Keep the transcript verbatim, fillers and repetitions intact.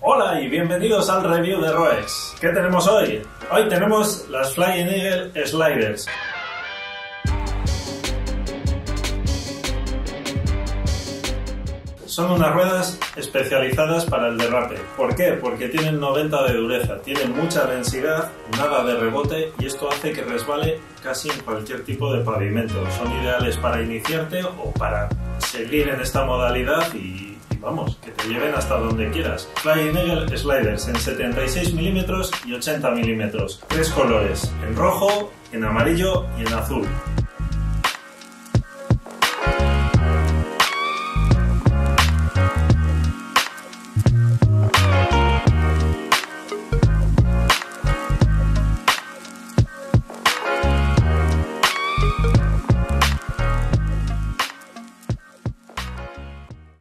Hola y bienvenidos al review de Roex. ¿Qué tenemos hoy? Hoy tenemos las Flying Eagle Sliders. Son unas ruedas especializadas para el derrape. ¿Por qué? Porque tienen noventa de dureza, tienen mucha densidad, nada de rebote y esto hace que resbale casi en cualquier tipo de pavimento. Son ideales para iniciarte o para seguir en esta modalidad y, y vamos, que te lleven hasta donde quieras. Flying Eagle Sliders en setenta y seis milímetros y ochenta milímetros. Tres colores, en rojo, en amarillo y en azul.